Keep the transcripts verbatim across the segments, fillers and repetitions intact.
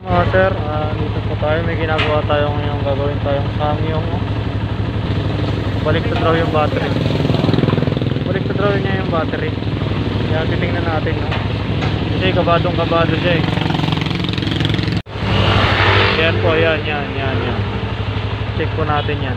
Mga sir, uh, dito po tayo, may ginagawa tayo ngayon, gagawin tayong samyong. Baliktad raw yung battery. Baliktad raw niya yung battery. Kaya titingnan natin, no? Kasi kabadong kabado siya eh. Yan po, yan, yan, yan, yan. Check po natin yan.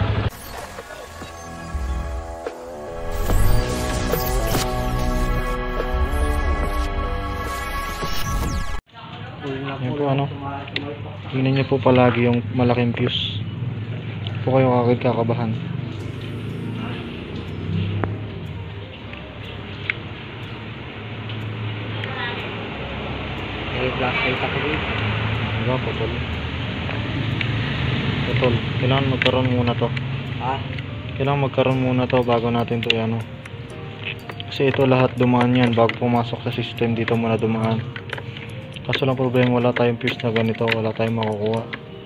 Yan po, ano, tingnan nyo po palagi yung malaking fuse. Po kayo kagad kakabahan. May flashlight ako dito. Diba, putol. Putol. Kailangan magkaroon muna to. Ha? Kailangan magkaroon muna to bago natin to ano. Kasi ito lahat dumaan yan bago pumasok sa system, dito muna dumaan. Kaso lang problema, wala tayong fuse na ganito, wala tayong makukuha.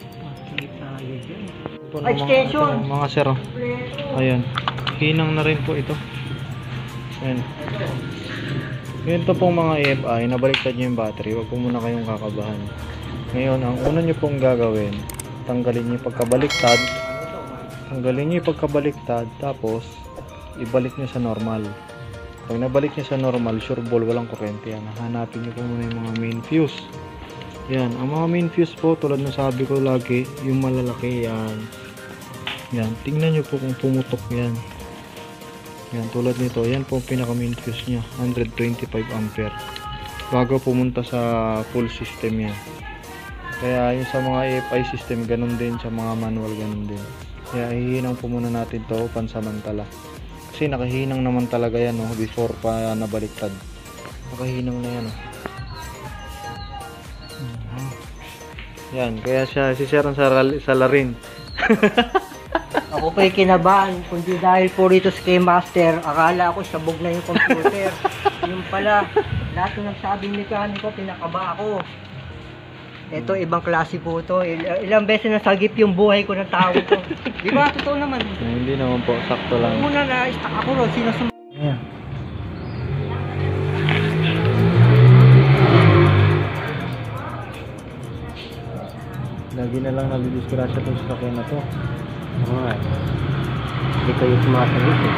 Ito na mga, ito, mga sir, oh. Ayan, hinang na rin po ito. Ayan. Ganito pong mga A F I, nabaliktad nyo yung battery, wag po muna kayong kakabahan. Ngayon, ang una nyo pong gagawin, tanggalin nyo yung pagkabaliktad, tanggalin nyo yung pagkabaliktad, tapos ibalik nyo sa normal. Pag nabalik niya sa normal, sure ball, walang kuryente yan. Hanapin niyo po muna yung mga main fuse. Yan, ang mga main fuse po, tulad ng sabi ko lagi, yung malalaki yan. Yan, tingnan niyo po kung pumutok yan. Yan, tulad nito, yan po ang pinaka main fuse niya, one twenty-five ampere. Bago pumunta sa full system yan. Kaya yung sa mga A F I system, ganun din, sa mga manual, ganun din. Kaya hihinang po muna natin to pansamantala. Kasi nakahinang naman talaga yan, no, before pa nabaliktad. Nakahinang na yan, oh. Uh-huh. Yan, kaya siya si Sir ang salarin. Ako pa'y kinabahan, kundi dahil po rito sa K-Master, akala ko sabog na yung computer. Yung pala, lahat ng nagsabing mekaniko, pinakaba ako. Ito, ibang klase po ito. Il ilang beses nasagip yung buhay ko ng tao ko. Di ba? Totoo naman. Eh, hindi naman po, sakto lang. Muna na-stuck ako ron, sinasum... Ayan. Lagi na lang nabidisgrasya itong sakyan na to. Alright. Hindi kayo sumasagot eh.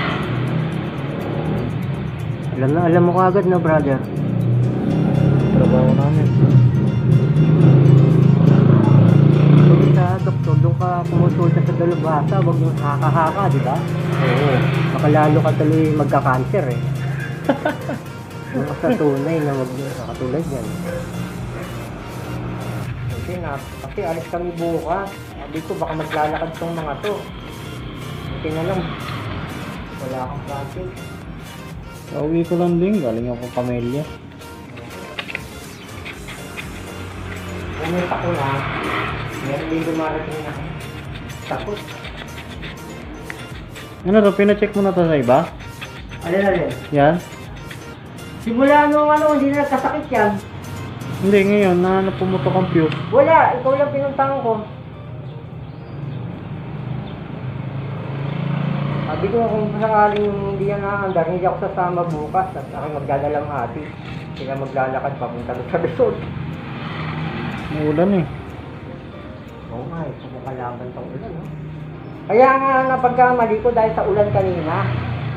Alam na, alam mo kagad na, brother. Trabaho namin. Sa doktor, doon ka pumusulta sa dalubhasa, wag yung haka-haka, di ba? Oo. Baka lalo ka tuloy magka-cancer eh. Yung sa tunay na wag yung katulad yan. Kasi na, kasi alis kami bukas. Sabi ko baka maglalakad tong mga to. Kasi na lang, wala akong project. Pauwi ko lang din, galing ako Camellia. Pumunta ko na. Meron din dumarating na. Tapos. Ano ro, pina-check mo na to sa iba? Alin alin? Yan? Simula nung ano, hindi na nagkasakit yan. Hindi, ngayon, na ano, pumutok ang fuse. Wala, ikaw lang pinuntahan ko. Sabi ko kung sakaling hindi yan nakakandar, hindi ako sasama bukas at aking magdadalang hati. Sila maglalakad papunta sa resort. Uulan eh. Oo nga, eh, kumukalaban tong ulan, no? Kaya nga napagkamali ko dahil sa ulan kanina.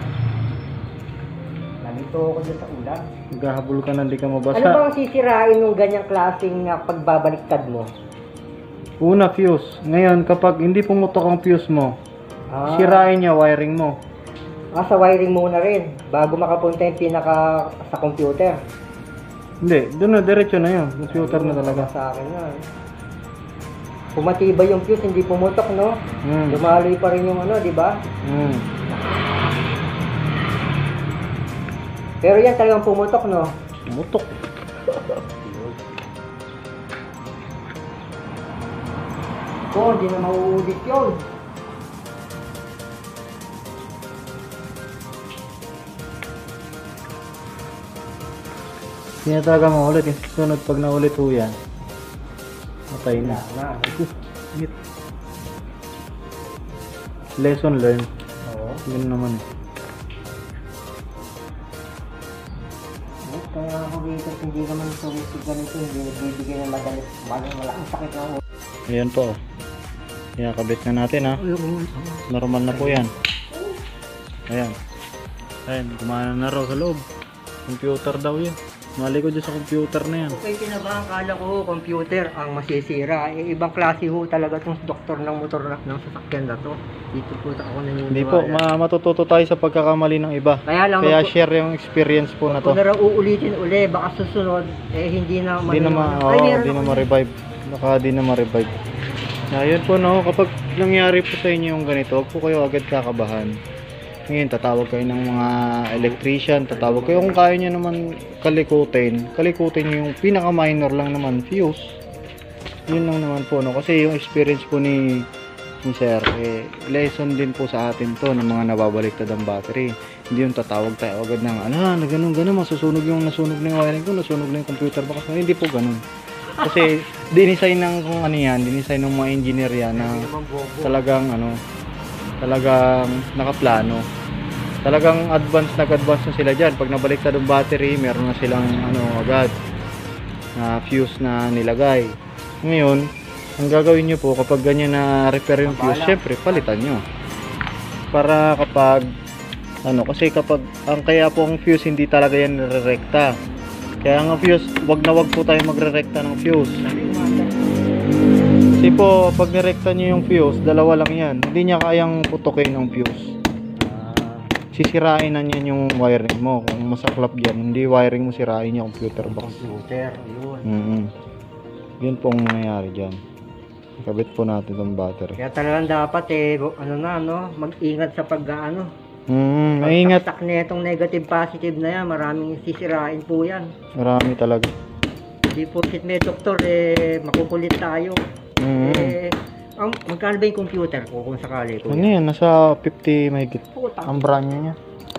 Nalito ako dyan sa ulan. Maghahabol ka na, hindi ka mabasa. Ano bang sisirain ng ganyang klaseng na pagbabaliktad mo? Una, fuse. Ngayon, kapag hindi pumutok ang fuse mo, Ah, sirain niya wiring mo. ah, sa wiring muna rin, bago makapunta yung pinaka sa computer. Hindi, doon na, diretso na yun. Computer na talaga. Sa akin na. Kung matibay yung fuse, hindi pumutok, no? Hmm. Lumaloy pa rin yung ano, di ba? Hmm. Pero yan talagang pumutok, no? Pumutok. Oo, hindi na mauulit yun. Hindi na talaga maulit. Yung susunod pag naulit po yan, matay na. Na, Init. Lesson learned. oo. Yun naman eh. Kaya ako alternator, hindi naman sumisig ganito, hindi nagbibigay ng madali, malang malaking sakit ng ulo. Ayan po. Ayan, kabit na natin ha. Yung, Normal na po yan. Ayan. Ayan, gumana na raw sa loob. Computer daw yan. Mali ko dyan sa computer na yan. okay, kinabahan, kala ko computer ang masisira. Eh, ibang klase ho talaga itong doktor ng motor na, ng sasakyan na to. Dito po ako naniniwala. Hindi po, ma matututo tayo sa pagkakamali ng iba. Kaya lang, Kaya kung- share yung experience po na to. kung na raw uulitin uli, baka susunod, eh hindi na Hindi na ma, Ay, oo, meron hindi na ako ma-revive. Baka di na ma-revive. Ayun po no, kapag nangyari po sa inyo yung ganito, huwag po kayo agad kakabahan. Ngayon, tatawag kayo ng mga electrician, tatawag kayo kung kaya nyo naman kalikutin. Kalikutin nyo yung pinaka-minor lang naman, fuse. Yun lang naman po, no? Kasi yung experience po ni, ni Sir, eh, lesson din po sa atin to ng mga nababaliktad ang battery. Hindi yung tatawag tayo agad ng, ano, na ganun, ganun, masusunog yung nasunog na yung wiring ko, nasunog na yung computer box. Hindi po ganun. Kasi, dinesign ng kung ano yan, dinesign ng mga engineer yan na Hindi naman bobo. talagang ano talagang nakaplano, talagang advance nag-advance na sila dyan. Pag nabaliktad ang battery, meron na silang ano agad na fuse na nilagay. Ngayon, ang gagawin nyo po kapag ganyan na repair yung fuse, syempre palitan nyo para kapag ano, kasi kapag ang kaya po ang fuse hindi talaga yan nire-rekta. Kaya ang fuse, wag na wag po tayo magre-rekta ng fuse. Kasi po, pag nirekta nyo yung fuse, dalawa lang yan. Hindi niya kayang putukin ang fuse. Sisirain na niyan yung wiring mo. Kung masaklap dyan, hindi wiring mo sirain yung computer box. Computer, yun. Mm -hmm. Yun pong nangyayari dyan. Kabit po natin itong battery. Kaya talagang dapat eh, ano na, no? Mag-ingat sa pag-ano. Mm, maingat. Pag-taktak na itong negative positive na yan, maraming sisirain po yan. Marami talaga. Hindi po sit may doktor, eh, makukulit tayo. Mm. Eh, ang, magkano ba yung computer ko kung sakali ko? Ano yan? Nasa fifty mahigit. Puta. Ang brand niya.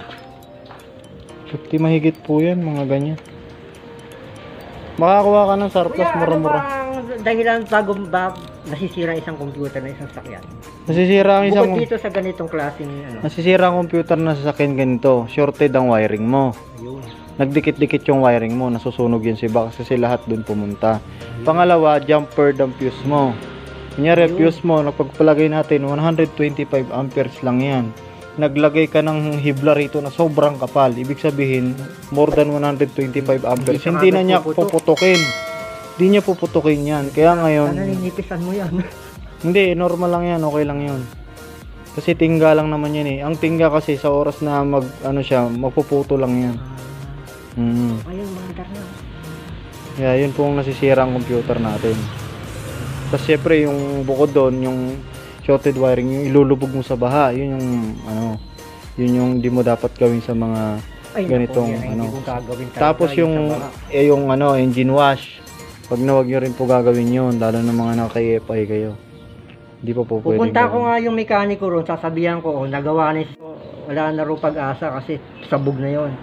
fifty mahigit po yan, mga ganyan. Makakuha ka ng surplus, Kuya, ano mura-mura. ba ang dahilan bago ba nasisira isang computer na isang sakyan? Nasisira ang isang... Bukod dito sa ganitong klaseng ano. Nasisira ang computer na sasakyan ganito. Shorted ang wiring mo. Ayun. Nagdikit-dikit yung wiring mo. Nasusunog yun si box kasi lahat dun pumunta. Pangalawa, jumpered ang fuse mo. Kunyari, Ayun. fuse mo, napagpalagay natin, one hundred twenty-five amperes lang yan. Naglagay ka ng hibla rito na sobrang kapal. Ibig sabihin, more than one hundred twenty-five amperes. siya Hindi na agad niya puputok. puputukin. Hindi niya puputukin yan. Kaya ngayon, Sana ninipisan mo yan. hindi, normal lang yan. Okay lang yun. Kasi tingga lang naman yan eh. Ang tingga kasi sa oras na mag, ano siya, magpuputo lang yan. Mm. Ayun, mandar na. Yeah, yun pong nasisira ang computer natin. Tapos syempre yung bukod doon, yung shorted wiring, yung ilulubog mo sa baha, yun yung ano, yun yung di mo dapat gawin sa mga Ay, ganitong naku, yan ay ano. hindi ko gagawin talaga, Tapos yung sa baha. eh, yung ano, engine wash. Wag na wag nyo rin po gagawin yun, lalo ng mga naka-F I kayo. Hindi pa po pwede. Pupunta ko nga yung mekaniko ron, sasabihan ko, oh, nagawa na yung- wala na rin pag-asa kasi sabog na yon.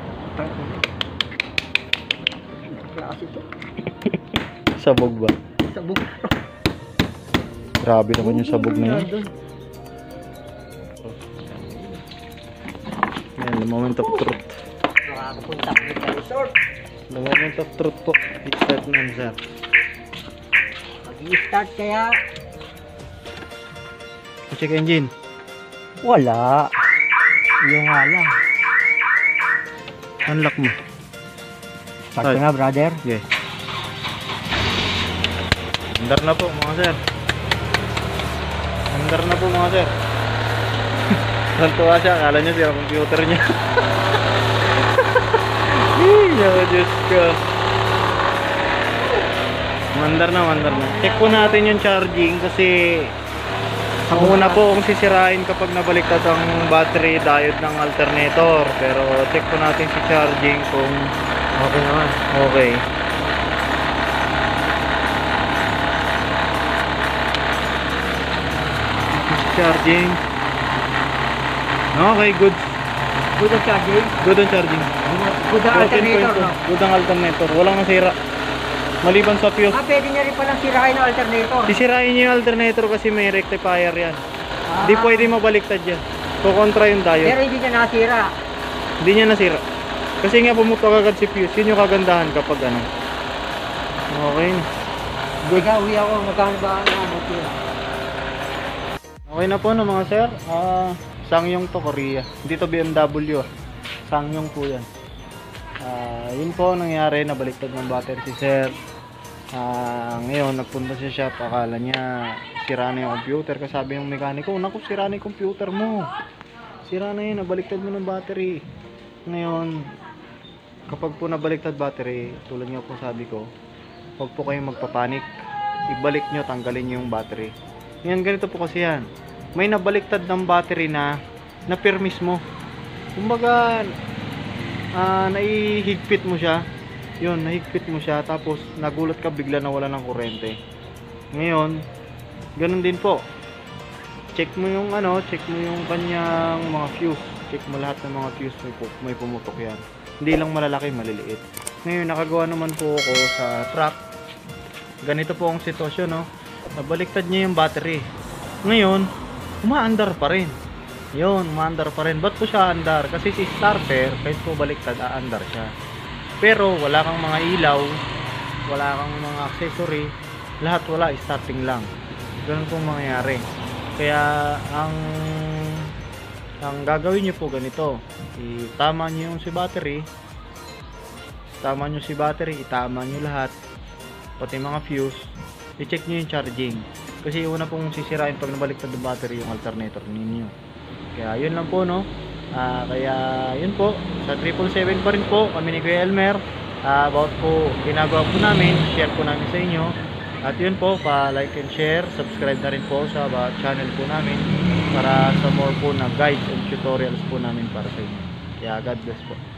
Klase to. Sabog ba? Sabog. Grabe naman yung sabog na yun. Yan, the moment of truth. Makakapunta ko sa resort. The moment of truth po. I-start na yun, sir. Mag-i-start kaya Check engine. wala. Yung nga lang. Unlock mo. Start ko na, brother. Okay. Andar na po mga sir. Andar na po mga sir. Nantuwa siya, akala niya siya computer niya. Ay, naku, Diyos ko. Mandar na, mandar na. Check po natin yung charging kasi ang una po kung sisirain kapag nabaliktad ang battery diode ng alternator. Pero check po natin si charging kung Okay naman. okay. Charging. Okay, good. Good ang charging. Good ang charging. Good ang alternator, no? Good ang alternator. Walang nasira. Maliban sa fuse. Ah, pwede niya rin palang sirain ang alternator. Sisirain niyo yung alternator kasi may rectifier yan. Ah. Hindi pwede mabaliktad yan. Kukontra yung Pero diode. hindi niya nasira. Hindi niya nasira. Kasi nga pumutok agad si fuse. Yun yung kagandahan kapag ano. Okay. Good. Nag-uwi ako, magkano ba ang ano ko? Okay na po no mga sir. Ah, Sangyong to Korea. Hindi to B M W ah. Sangyong po yan. Ah, yun po ang nangyari, nabaliktad ng battery si sir. Ah, ngayon nagpunta sa shop, akala niya sira na yung computer. Kasi sabi ng mekaniko, naku sira na yung computer mo. Sira na yun, nabaliktad mo ng battery. Ngayon, kapag po nabaliktad battery, tulad nga po sabi ko, huwag po kayong magpapanik. Ibalik nyo, tanggalin nyo yung battery. Ngayon, ganito po kasi yan. May nabaliktad ng battery na na-permis mo. Kumbaga, ah, naihigpit mo siya. Yun, nahigpit mo siya. Tapos, nagulat ka bigla na wala ng kuryente. Ngayon, ganun din po. Check mo yung ano, check mo yung kanyang mga fuse. Check mo lahat ng mga fuse, may, pu- may pumutok yan. Hindi lang malalaki, maliliit. Ngayon, nakagawa naman po ako sa truck. Ganito po ang sitwasyon, no? Nabaliktad niya yung battery. Ngayon, umaandar pa rin. Yun, umaandar pa rin. Ba't po siya andar? Kasi si starter, kahit po baliktad, aandar siya. Pero, wala kang mga ilaw, wala kang mga accessory, lahat wala, starting lang. Ganun pong mangyayari. Kaya, ang ang gagawin nyo po ganito, itama nyo yung si battery, tama nyo si battery, itama nyo lahat, pati mga fuse, i-check nyo yung charging. Kasi una pong sisirain pag nabaliktad yung battery yung alternator ninyo. Kaya yun lang po no. Ah, kaya yun po, sa triple seven pa rin po kami ni Kuya Elmer. Ah, about po ginagawa po namin, share po namin sa inyo. At yun po, pa-like and share, subscribe na rin po sa uh, channel po namin para sa more po na guides and tutorials po namin para sa inyo. Kaya God bless po.